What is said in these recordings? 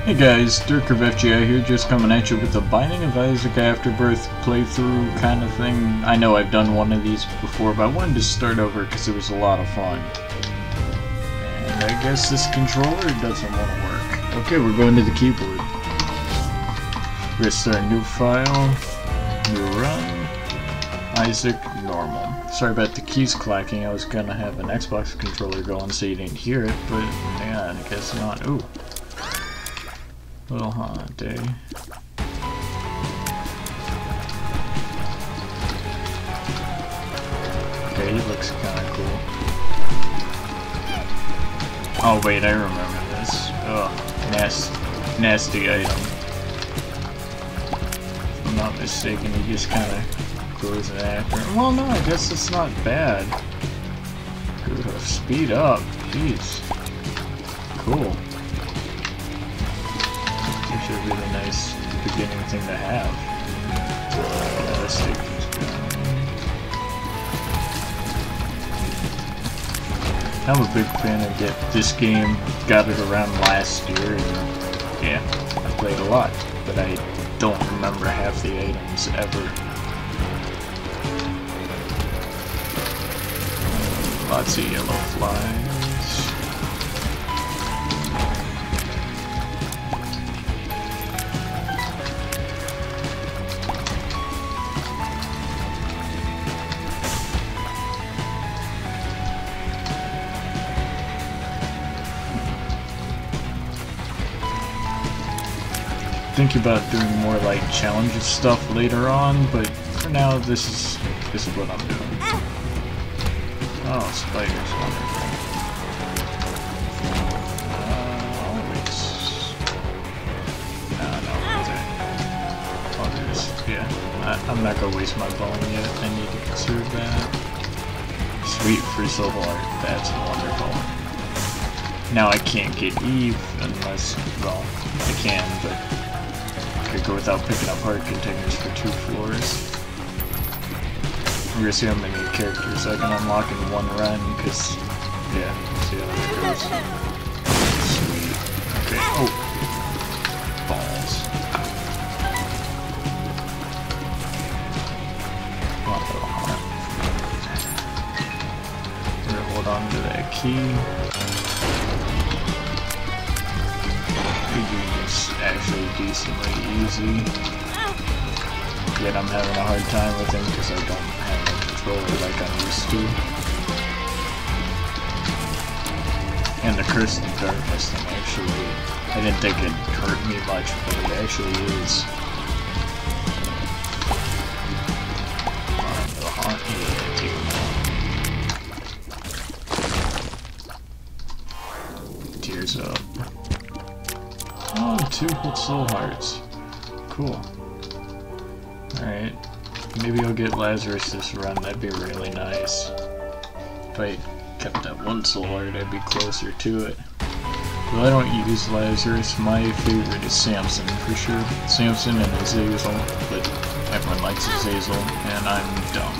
Hey guys, Dirk of FGI here, just coming at you with the Binding of Isaac Afterbirth playthrough kind of thing. I know I've done one of these before, but I wanted to start over because it was a lot of fun. And I guess this controller doesn't want to work. Okay, we're going to the keyboard. We're going to start a new file, new run, Isaac, normal. Sorry about the keys clacking, I was going to have an Xbox controller going so you didn't hear it, but yeah, I guess not. Ooh. Little haunt, eh? Okay, he looks kinda cool. Oh wait, I remember this. Ugh, nasty item. If I'm not mistaken, he just kinda goes after him. Well, no, I guess it's not bad. Good, speed up, jeez. Cool. Actually a really nice beginning thing to have. Yeah, let's take this down. I'm a big fan of this game. Got it around last year, and yeah, I played a lot, but I don't remember half the items ever. Lots of yellow flies. Think about doing more like challenges stuff later on, but for now this is what I'm doing. Oh, spiders, wonderful. Always. No, I'll do this. Yeah, I'm not gonna waste my bone yet. I need to conserve that. Sweet free silver art. That's wonderful. Now I can't get Eve unless, well, I can, but could go without picking up heart containers for 2 floors. We're gonna see how many characters I can unlock in one run, because, yeah, see how that goes. Sweet. Okay, oh! Balls. Come on, little heart. We're gonna hold on to that key. Actually decently easy. Yet I'm having a hard time with him because I don't have a controller like I'm used to. And the Curse of Darkness thing actually, I didn't think it hurt me much, but it actually is. The haunt, yeah, take them out. Tears up. Oh, 2 whole soul hearts. Cool. Alright. Maybe I'll get Lazarus this run, that'd be really nice. If I kept that 1 soul heart, I'd be closer to it. Well, I don't use Lazarus, my favorite is Samson for sure. Samson and Azazel, but everyone likes Azazel, and I'm dumb.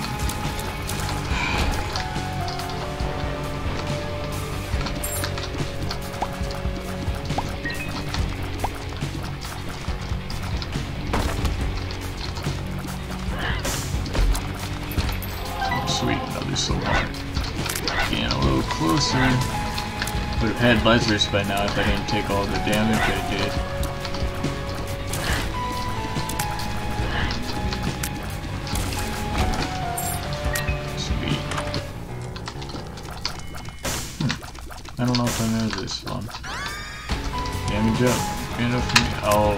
Sweet, another soul heart. Getting a little closer. Would have had Lazarus by now if I didn't take all the damage I did. Sweet. I don't know if I know this one. Damage up. Enough for me. Oh.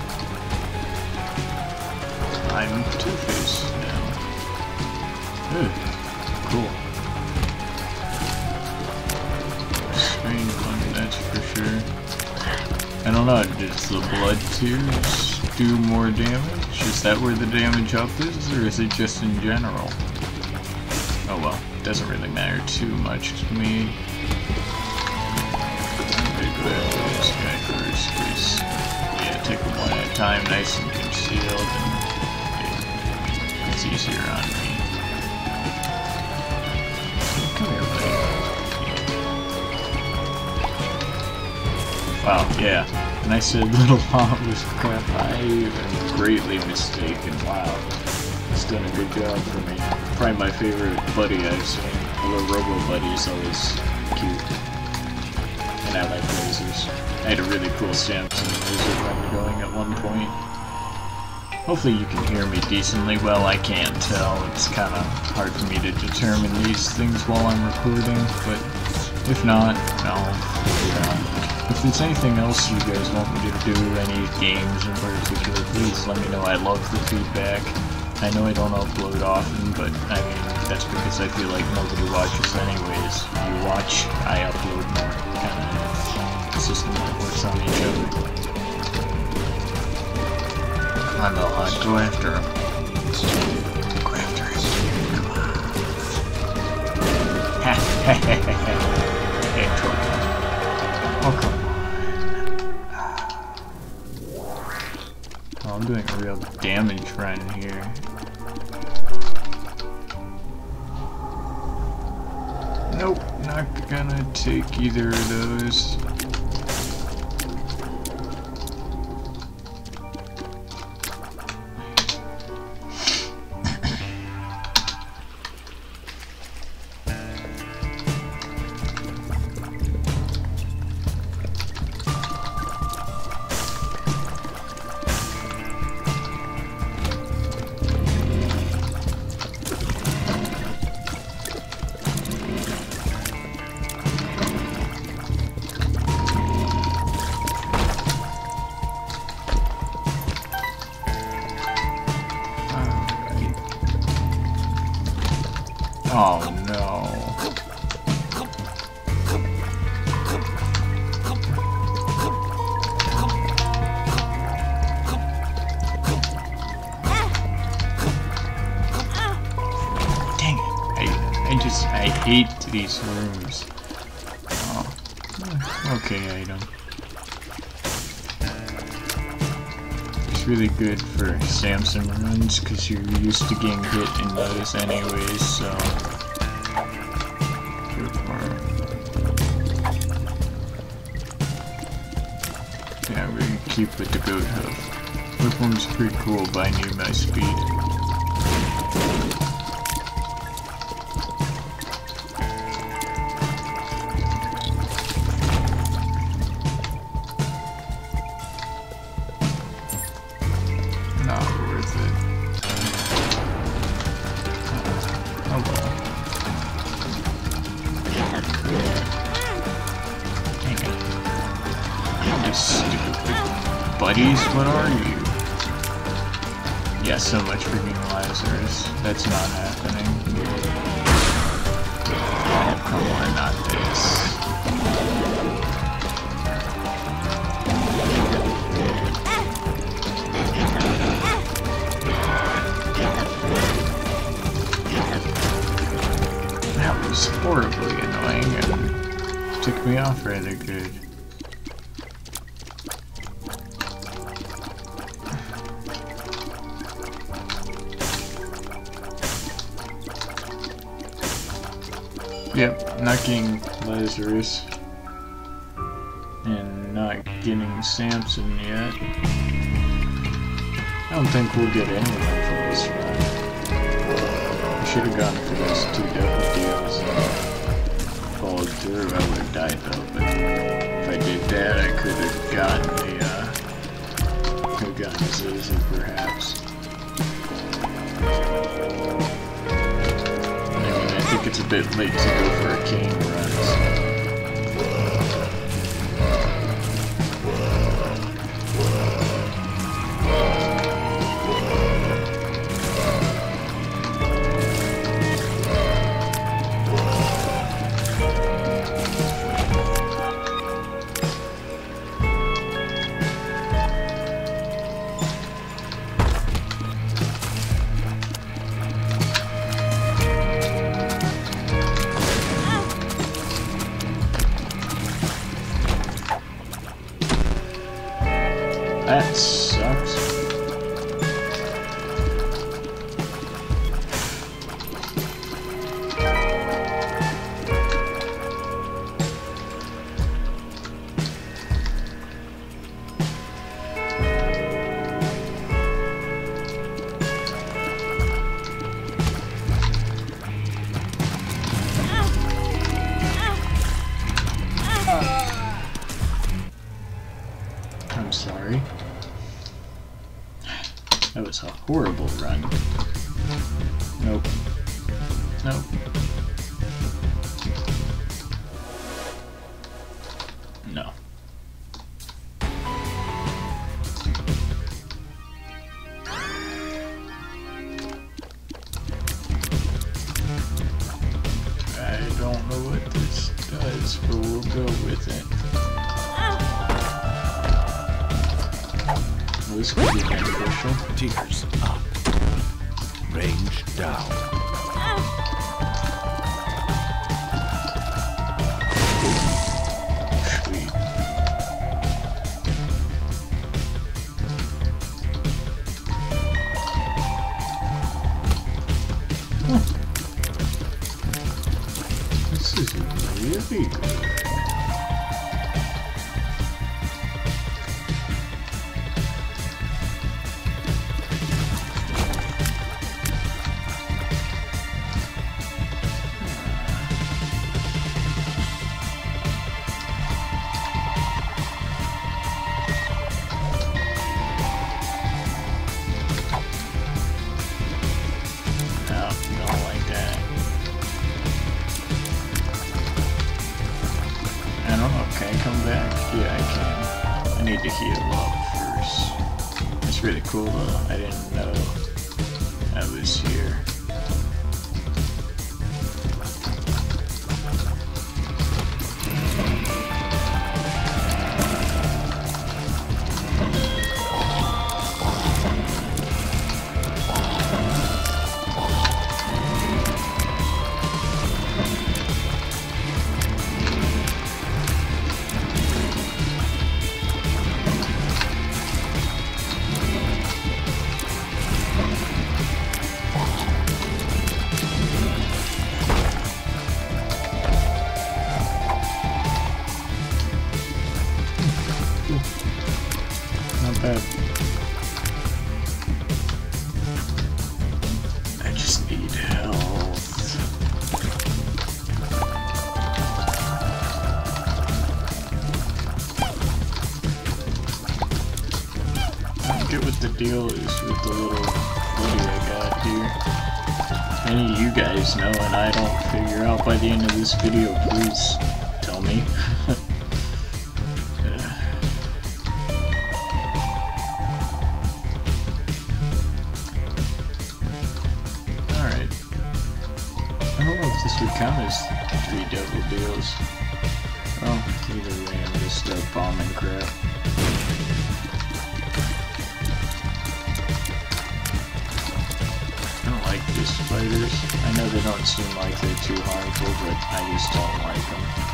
I'm Two-Face now. Good. Cool. Strange one, that's for sure. I don't know, does the blood tears do more damage? Is that where the damage up is, or is it just in general? Oh well, doesn't really matter too much to me. I'm gonna go after this guy first, because, yeah, take them one at a time, nice and concealed, and yeah, it's easier on me. Come here, buddy. Wow, yeah. And I said little pot was crap. I am greatly mistaken. Wow. He's done a good job for me. Probably my favorite buddy I've seen. Little Robo Buddy is always cute. And I like lasers. I had a really cool Samson laser gun going at one point. Hopefully you can hear me decently well. I can't tell. It's kind of hard for me to determine these things while I'm recording, but if not, I'll figure it out. If there's anything else you guys want me to do, any games in particular, please let me know. I love the feedback. I know I don't upload often, but I mean, that's because I feel like nobody watches anyways. You watch, I upload more. Kind of system that works on each other. Come on, Melhot, go after him. Go after him. Come on. Ha ha ha ha ha. Hey, oh, come on. Oh, I'm doing a real damage run here. Nope, not gonna take either of those. Oh no. Dang it. I hate these rooms. Oh. Okay, item. It's really good for Samson runs because you're used to getting hit in those anyways, so. Yeah, we're gonna keep with the goat hoof. This one's pretty cool, but I need my speed. Not worth it. Oh well. Stupid buddies, what are you? Yeah, so much freaking lasers. That's not happening. Oh, come on, not this. That was horribly annoying and took me off rather good. Yep, not getting lasers, and not getting Samson yet. I don't think we'll get anyone from this run. I should have gone for those 2 double deals and followed through. I would have died though, but if I did that, I could have gotten Zaza perhaps. I think it's a bit late to go for a king run. That sucks. I'm sorry. That was a horrible run. Nope. Nope. No. I don't know what this does, but we'll go with it. Well, this could be beneficial. Tears up. Range down. Sweet. This is really good. To heal up first. It's really cool though. I didn't know I was here. I just need health. I don't get what the deal is with the little buddy I got here. If any of you guys know and I don't figure out by the end of this video, please tell me. This would count as 3 double deals. Well, either way, I'm just start bombing crap. I don't like these spiders. I know they don't seem like they're too harmful, but I just don't like them.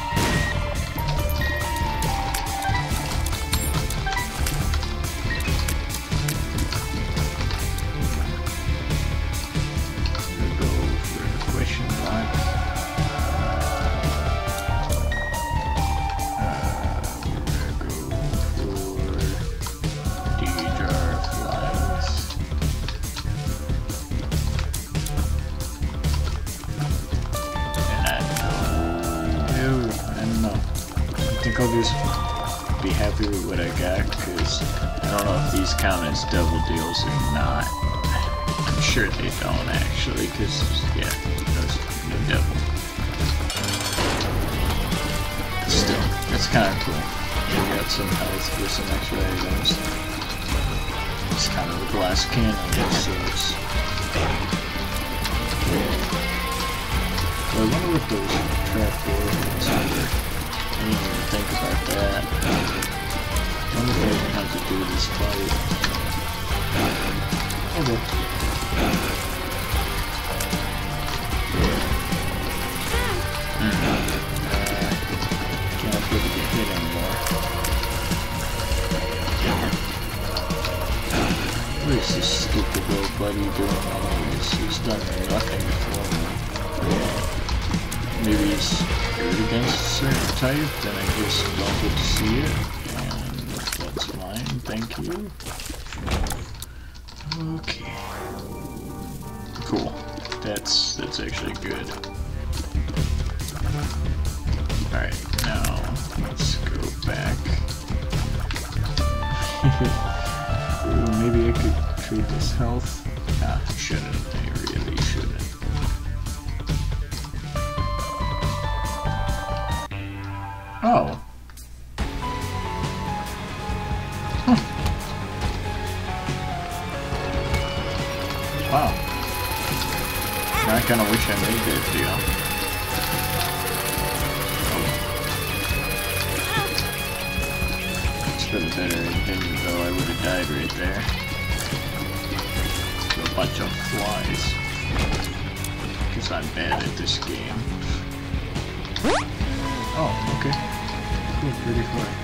I'll just be happy with what I got, because I don't know if these count as double deals or not. I'm sure they don't actually, because, yeah, there's no devil. Still, that's kind of cool. We got some health for some extra items. It's kind of a glass cannon of sorts. I wonder what those trapdoors are. I didn't even think about that. I wonder if I even have to do this fight. Okay. Can't afford to get hit anymore. What is this stupid little buddy doing all this? He's done nothing for me. Maybe he's good against a certain type, then I just don't get to see it, and that's fine, thank you. Okay. Cool. That's actually good. Alright, now let's go back. Ooh, maybe I could trade this health. Nah, shouldn't. I really shouldn't. Oh. Huh. Wow. I kinda wish I made that deal. For the better opinion, though, I would have died right there. To a bunch of flies. Because I'm bad at this game. Oh, okay. Cool, pretty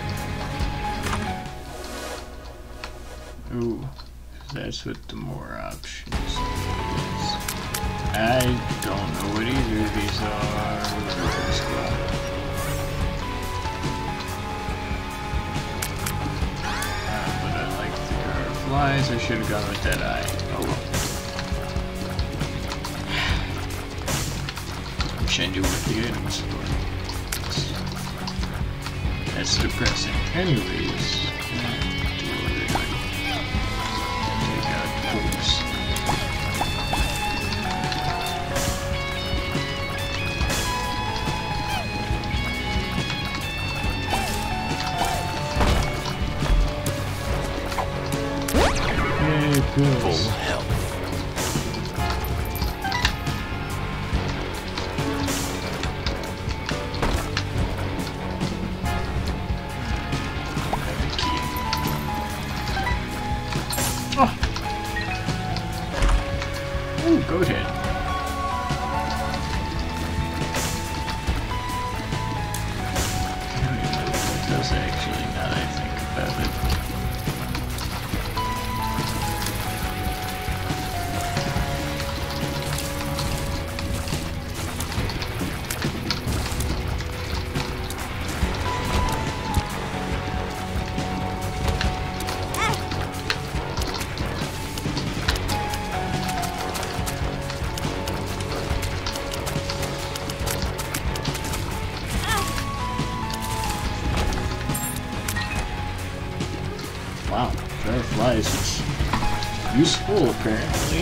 far. Ooh, that's what the more options is. I don't know what either of these are. Flies, I should have gone with that eye. Oh well. Wish I knew what the items were. That's depressing. Anyways, take out books. Full health. Oh. Ooh, goat head. I don't even know what that does actually, now that I think about it. Wow, dry flies is useful apparently.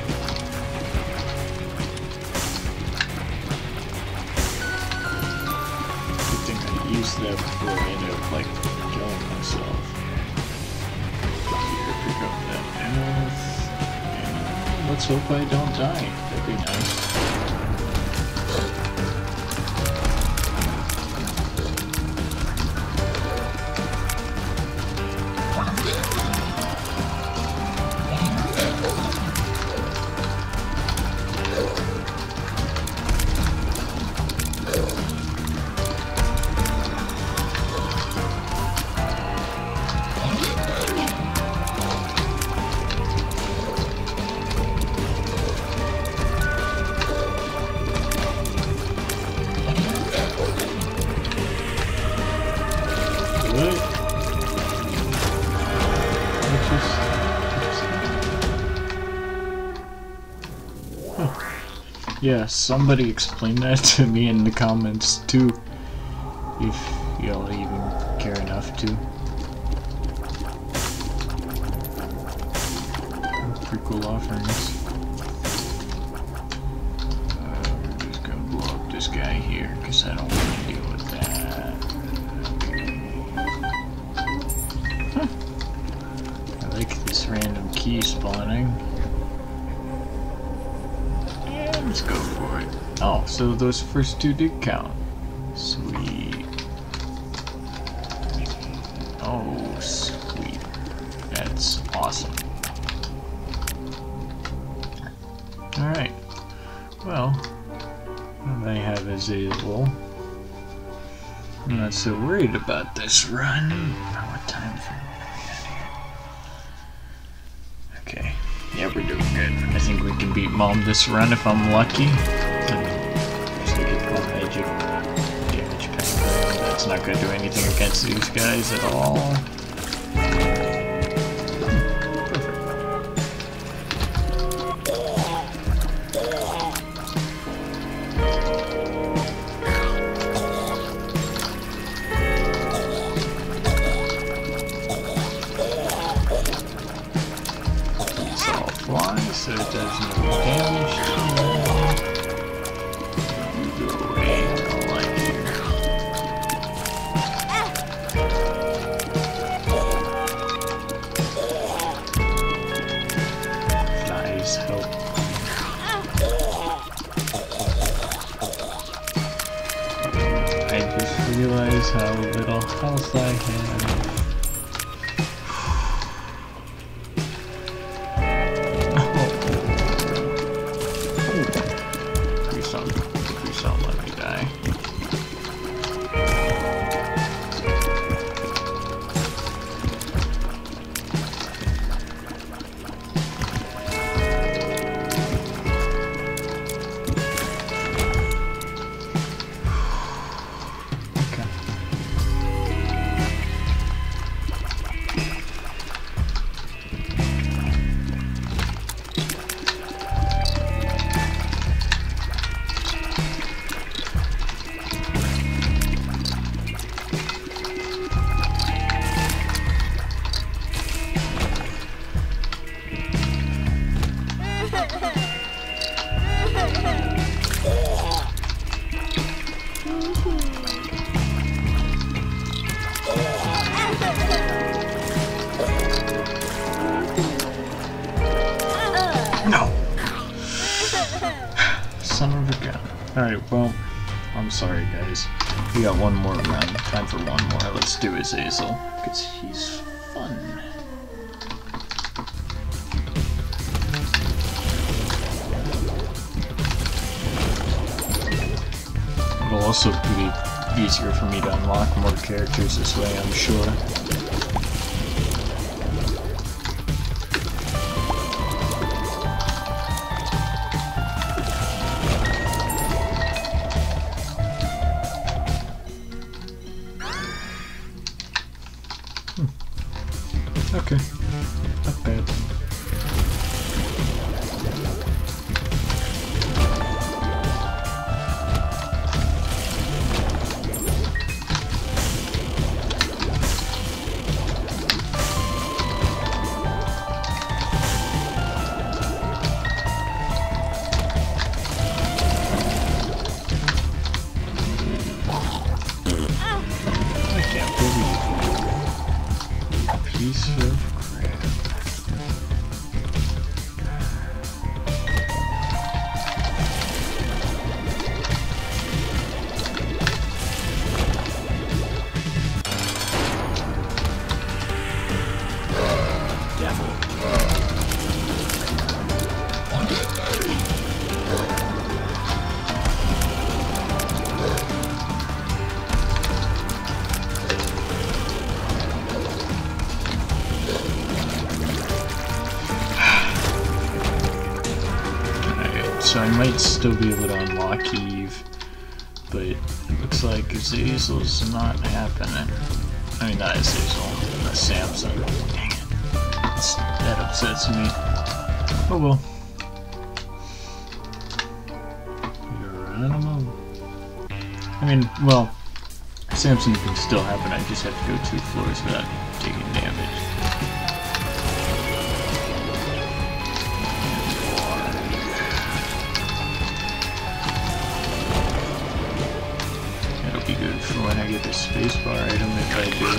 Good thing I used that before I ended up like killing myself. Here, pick up that health. And let's hope I don't die. That'd be nice. Yeah, somebody explain that to me in the comments too, if y'all even care enough to. Pretty cool offerings. We're just gonna blow up this guy here, because I don't want to deal with that. Huh. I like this random key spawning. Let's go for it. Oh, so those first two did count. Sweet. Oh, sweet. That's awesome. Alright. Well, what I have is able. I'm not so worried about this run. What time for okay. Yeah, we're doing good. I think we can beat Mom this run if I'm lucky. Just to get more magic damage pack. That's not going to do anything against these guys at all. so it does no damage to me. You go away, I don't like you. Flies help. I just realized how little health I have. Please don't let me die. No! Son of a gun. Alright, well, I'm sorry guys. We got one more round. Time for one more. Let's do Azazel, because he's fun. It'll also be easier for me to unlock more characters this way, I'm sure. Okay, not bad. I can't believe it. Piece of crap. Devil. So I might still be able to unlock Eve, but it looks like Azazel's not happening. I mean, not Azazel, Samson. Dang it. That upsets me. Oh well. Geronimo. I mean, well, Samson can still happen, I just have to go 2 floors without taking damage. Be good for when I get the spacebar item if I do.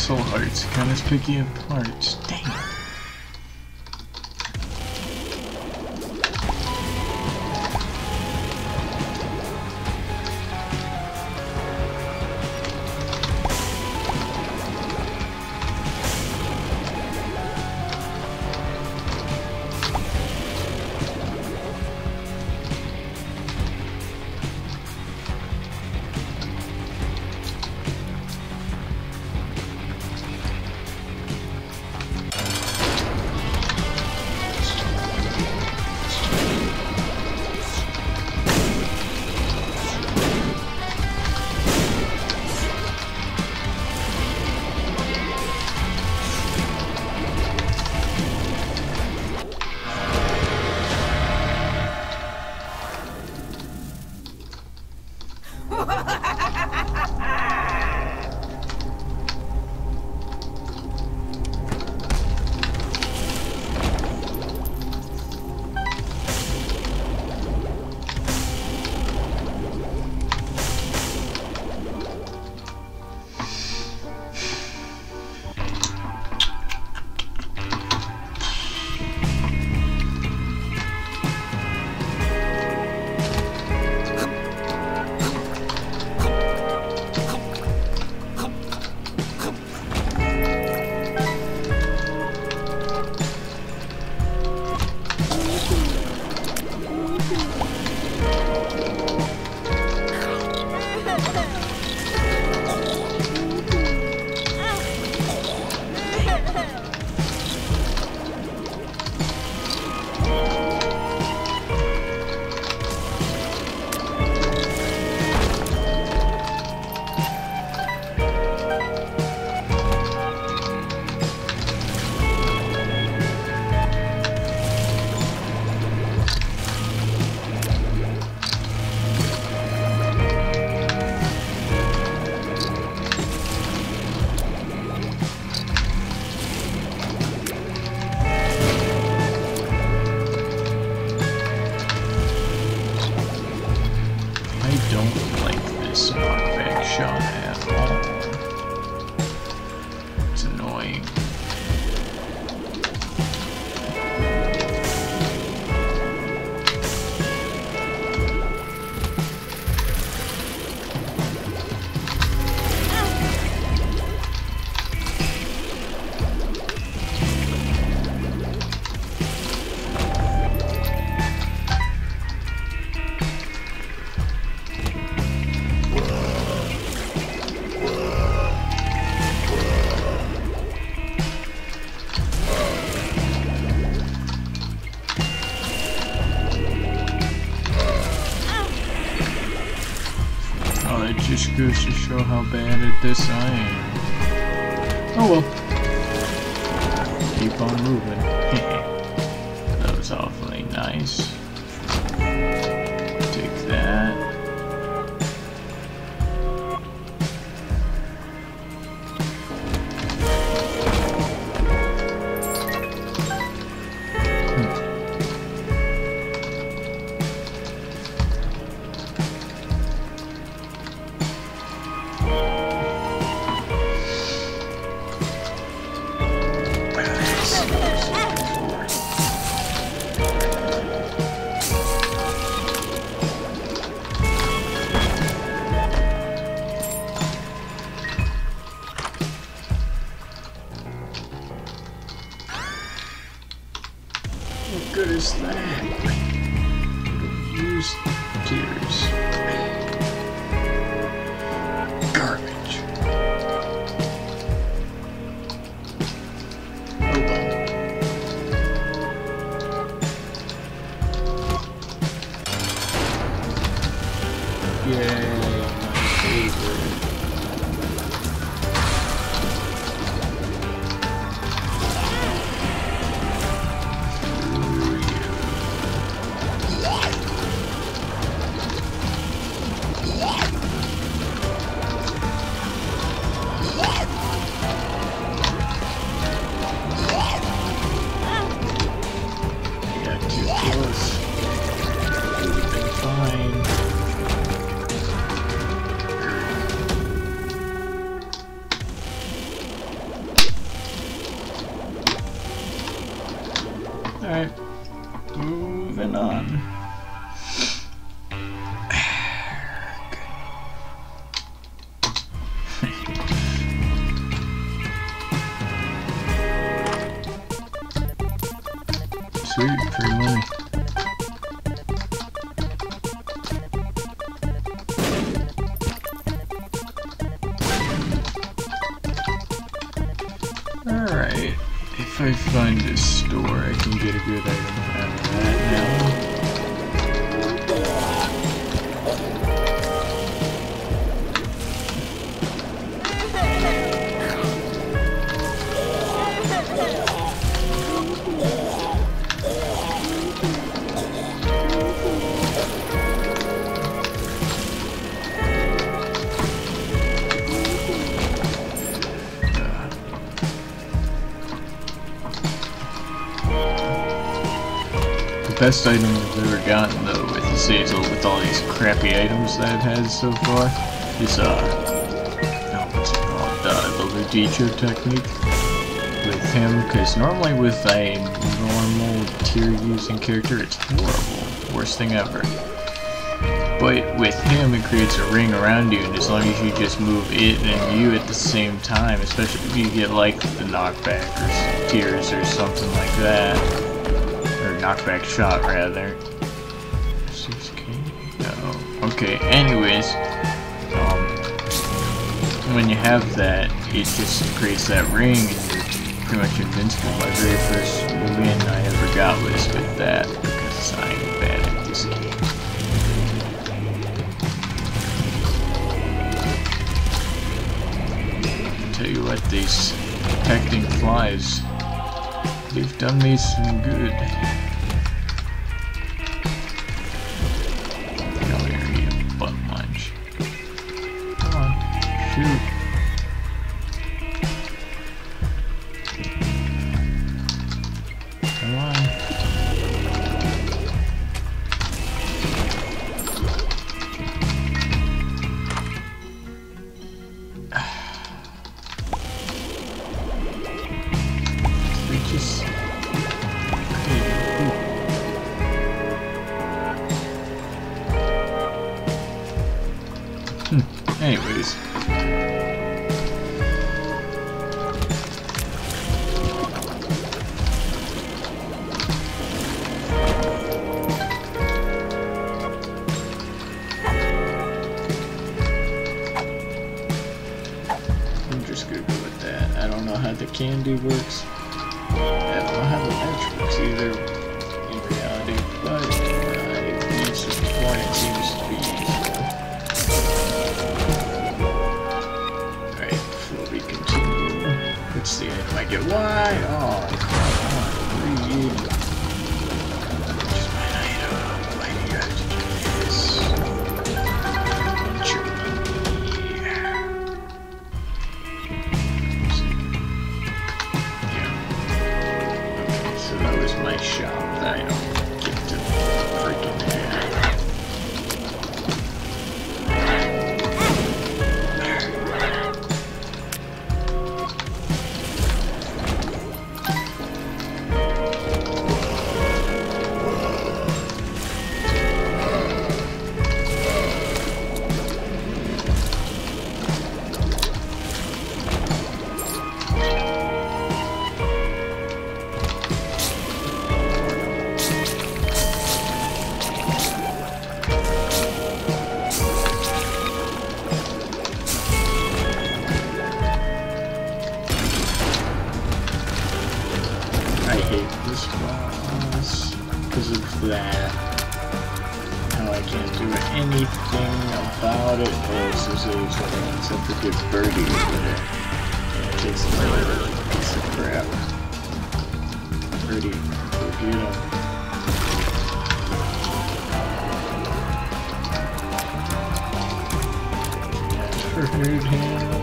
soul hearts. Count as picky of parts. Dang it. Just goes to show how bad at this I am. Oh well. Keep on moving. That was awfully nice. Take that. What good is that? Use tears. Garbage. Hold on. Yay, my favorite. sweet, free money. Alright, if I find this store, I can get a good item out of that now. The best item I've ever gotten though with the Azazel, with all these crappy items that I've had so far, is what's it called? The Ludicho technique with him, because normally with a normal tier using character it's horrible. Worst thing ever. But with him it creates a ring around you, and as long as you just move it and you at the same time, especially if you get like the knockback or tears or something like that. Knockback shot, rather. 6K? No. Okay, anyways, when you have that, it just creates that ring and you're pretty much invincible. My very first win I ever got was with that, because I'm bad at this game. I'll tell you what, these protecting flies, they've done me some good. Shoot. Come on. We just... Anyways. I'm just gonna go with that. I don't know how the candy works. I don't know how the match works either in reality, but it reaches the point it seems to be easy. Alright, before we continue, what's the item I get? Why? Oh, come on, read. Just my item. Why do you have to do this? Want your money. So that was my shop that I don't get to freaking have. I hate this boss because of that. Now I can't do anything about it. Oh, this is except for good birdie over there. It takes a little piece of crap. Birdie, go get him. Heard him.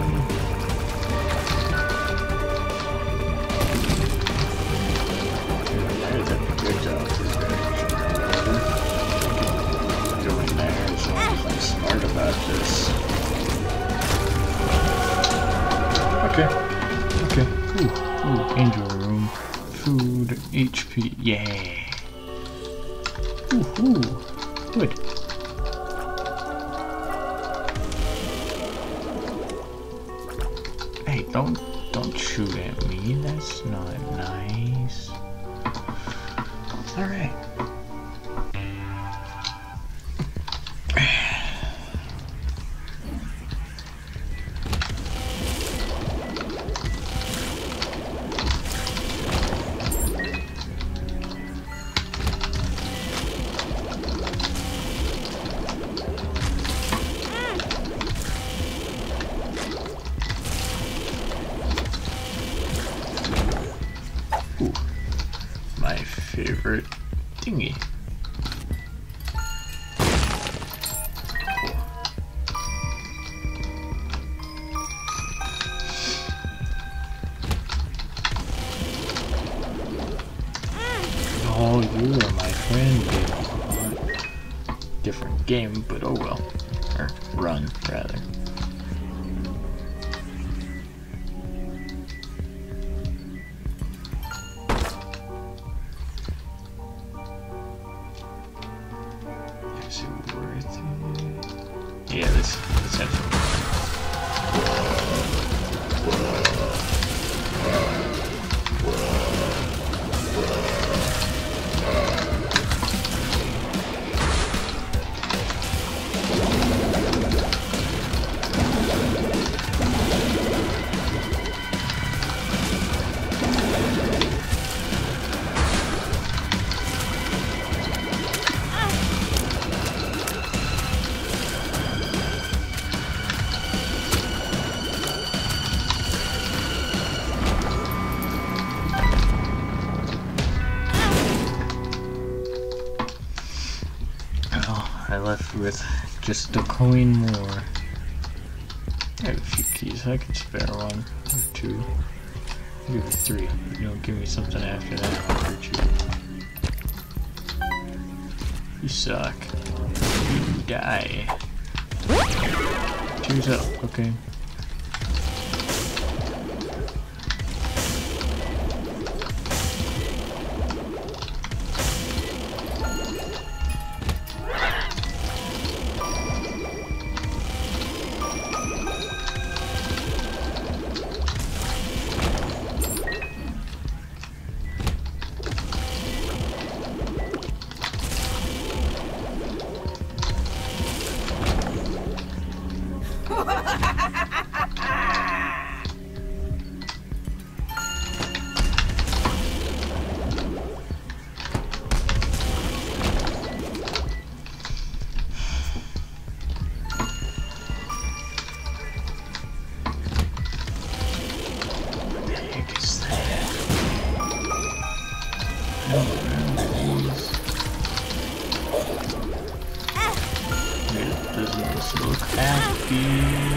Smart about this. Okay. Okay. Ooh, angel room. Food, HP. Yeah. Ooh. Good. Hey, don't shoot at me. That's not nice. Alright. Ooh, my favorite thingy. Oh, you are my friend, baby. Different game, but oh well. Or run, rather. Is it worth it? Yeah, let's have some fun. I left with just a coin more. I have a few keys. I can spare one or two. I'll give you 3. You don't give me something after that. I'll hurt you. You suck. You die. Cheers up. Okay. Doesn't this look happy?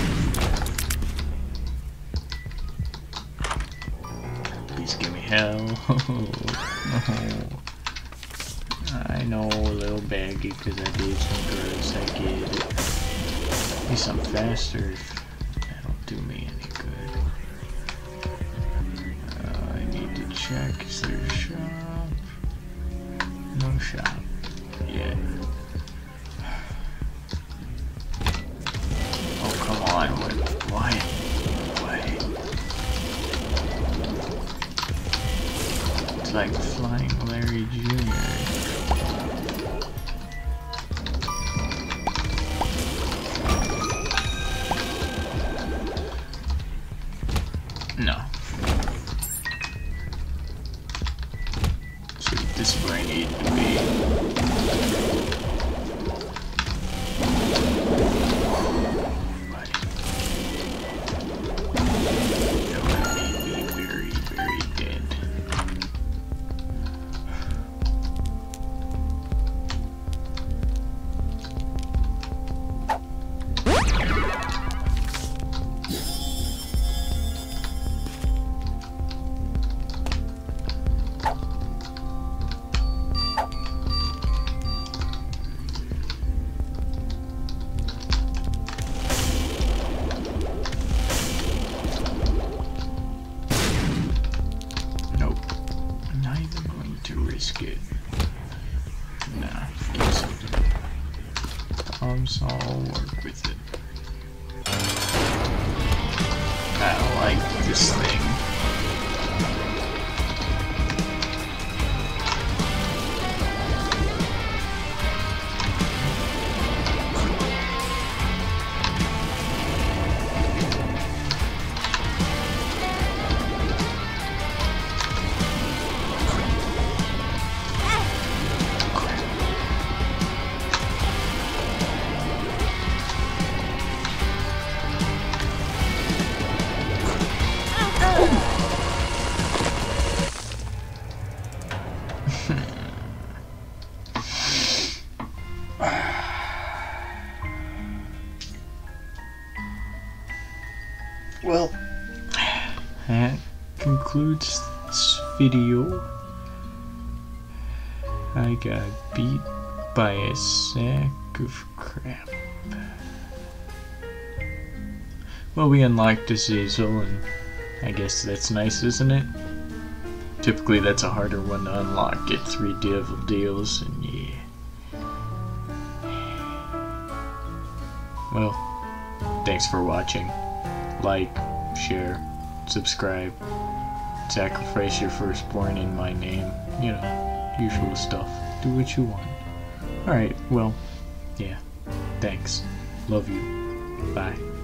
Please give me hell. No. I know, a little baggy because I did some drugs. I get it. At least I'm faster. That'll do me any good. I need to check. Is there a shop? No shop. Yeah. Why? It's like Flying Larry Jr. No. Sweet, this is where I need to be. Nah, guess I'll work with it. I don't like this thing. well, that concludes this video. I got beat by a sack of crap. Well, we unlocked Azazel, and I guess that's nice, isn't it? Typically that's a harder one to unlock, get 3 devil deals, and yeah. Well, thanks for watching. Like, share, subscribe, sacrifice your firstborn in my name, you know, usual stuff. Do what you want. Alright, well, yeah, thanks. Love you. Bye.